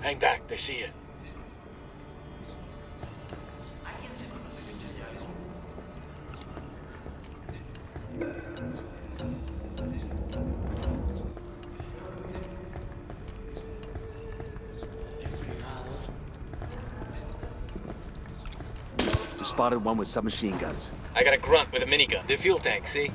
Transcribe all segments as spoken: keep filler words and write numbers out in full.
Hang back, they see you. Just spotted one with submachine guns. I got a grunt with a minigun. The fuel tank, see?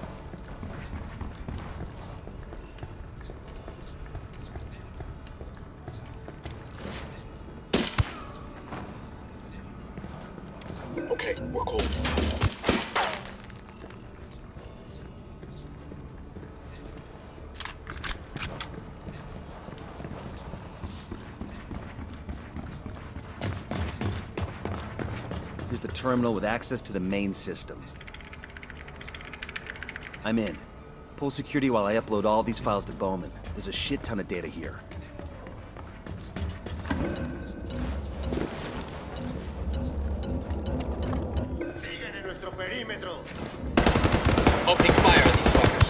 Okay, we're cool. Here's the terminal with access to the main system. I'm in. Pull security while I upload all these files to Bowman. There's a shit ton of data here. Opening fire on these fuckers.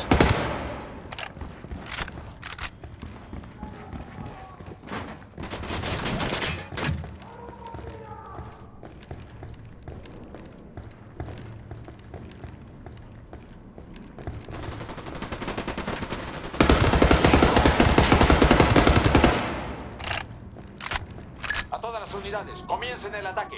A todas las unidades, comiencen el ataque.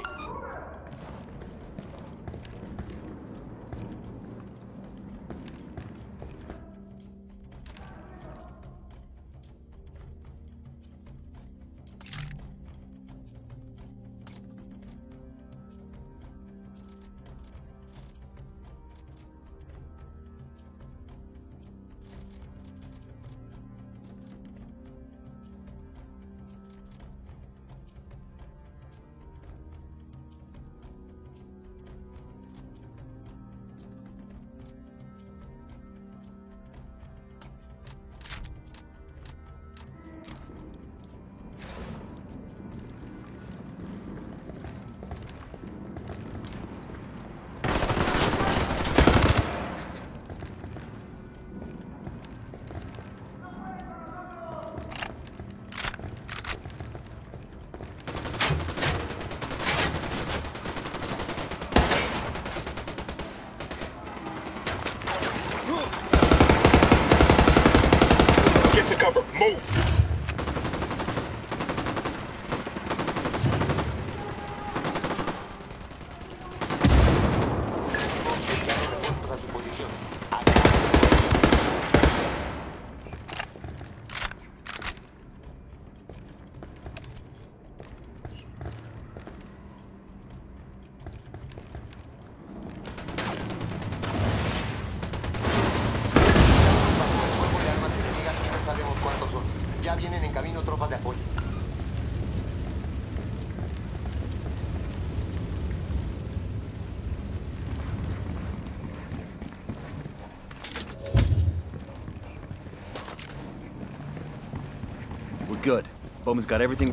Get to cover. Move! A su posición. Sabemos cuántos son. Ya vienen en camino tropas de apoyo. We're good. Bowman's got everything.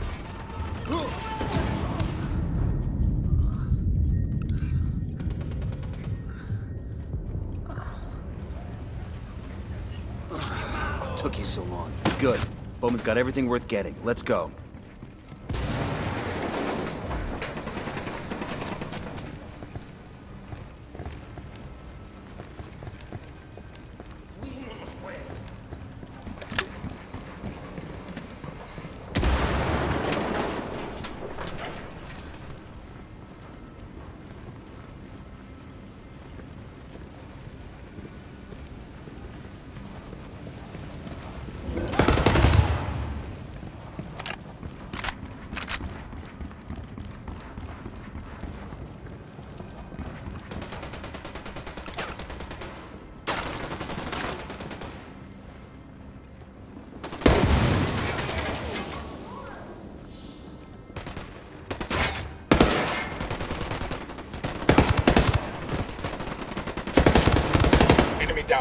Took you so long. Good. Bowman's got everything worth getting. Let's go. Enemy down.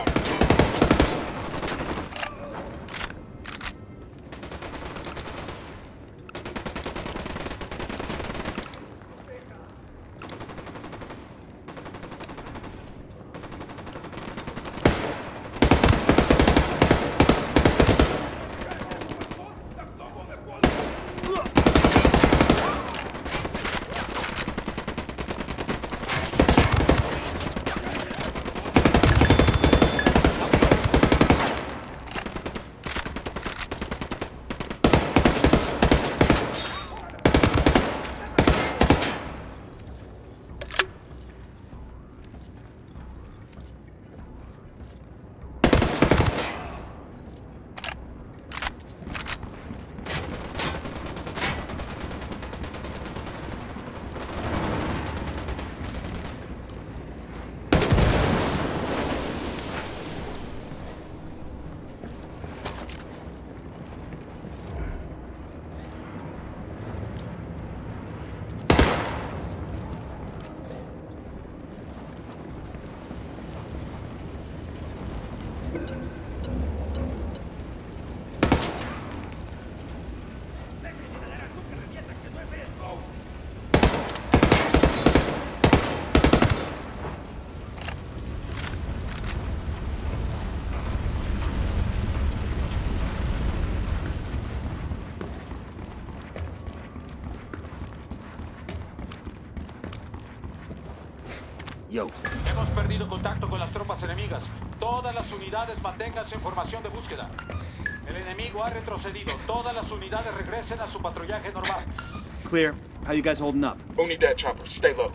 Yo. Hemos perdido contacto con las tropas enemigas. Todas las unidades manténganse en formación de búsqueda. El enemigo ha retrocedido. Todas las unidades regresen a su patrullaje normal. Clear. How you guys holding up? Unidad chopper, stay low.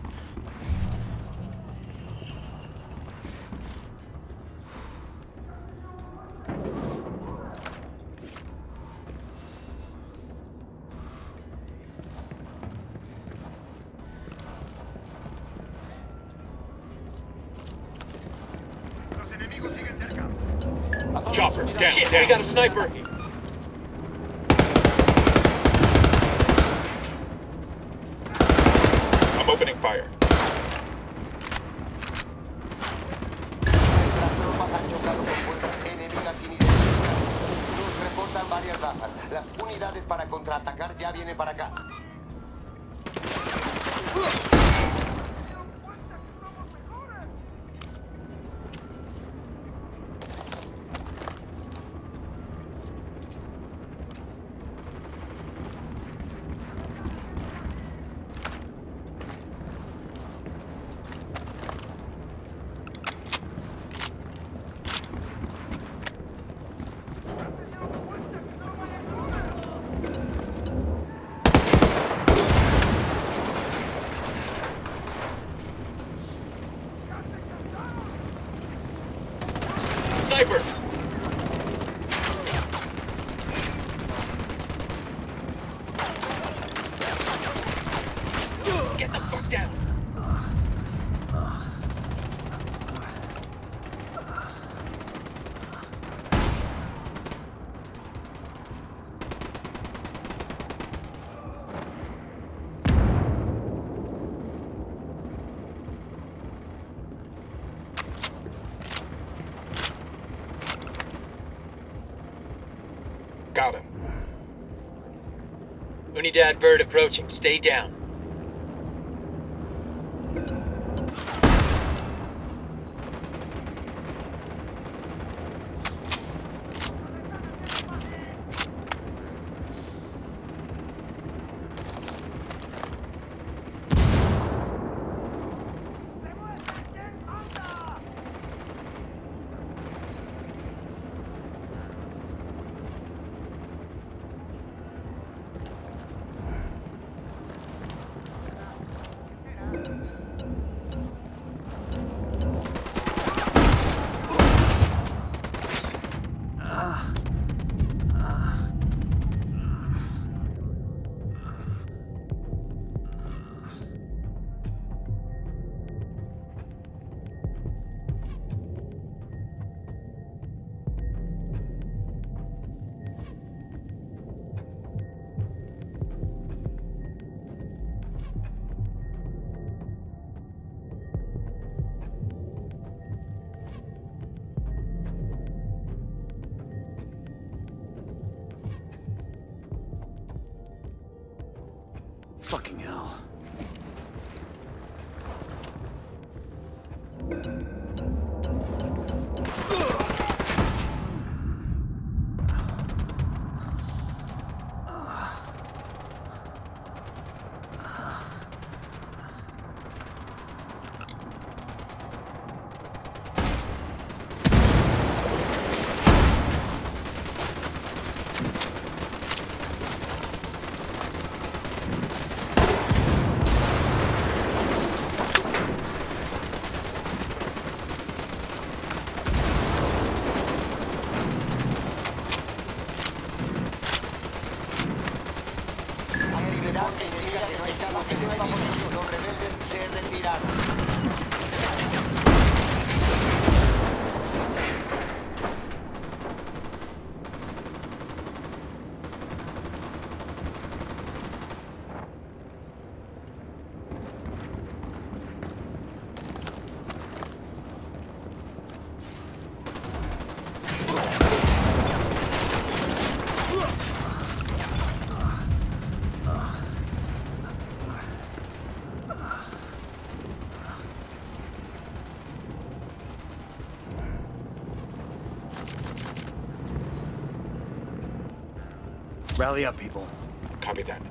A todas Chopper, las down. unidades- Shit, we got a sniper. I'm opening fire. Las tropas han chocado con fuerzas enemigas inidentificadas. Nos reportan varias bajas. Las unidades para contraatacar ya vienen para acá. Sniper! Get the fuck down! Got him. Unidad bird approaching. Stay down. Fucking hell. Que indica que no hay cama que nueva posición. Los rebeldes se retiraron. Rally up, people. Copy that.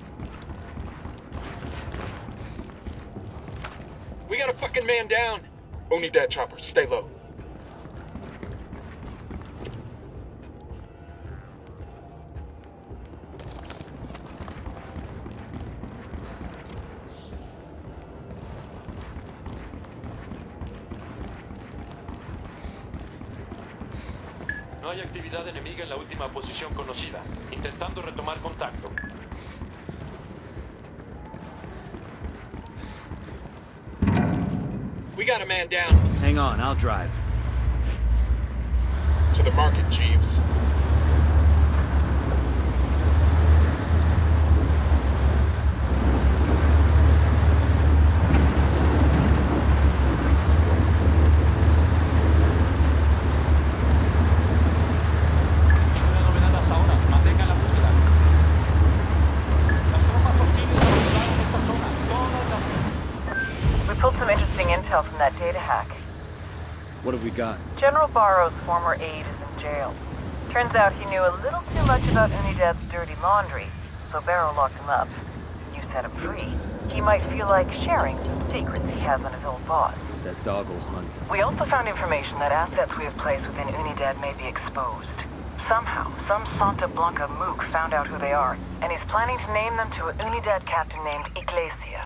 We got a fucking man down! Unidad chopper, stay low. No hay actividad enemiga en la última posición conocida. Intentando retomar contacto. We got a man down. Hang on, I'll drive. To the market, Jeeves. Una novedad hasta ahora. Mantengan la búsqueda. Las tropas hostiles abandonaron esta zona. Todas las... We pulled some interesting intel from that data hack. What have we got? General Barrow's former aide is in jail. Turns out he knew a little too much about Unidad's dirty laundry, so Barrow locked him up. You set him free. He might feel like sharing some secrets he has on his old boss. That dog will hunt. We also found information that assets we have placed within Unidad may be exposed. Somehow, some Santa Blanca mook found out who they are, and he's planning to name them to a Unidad captain named Iglesia.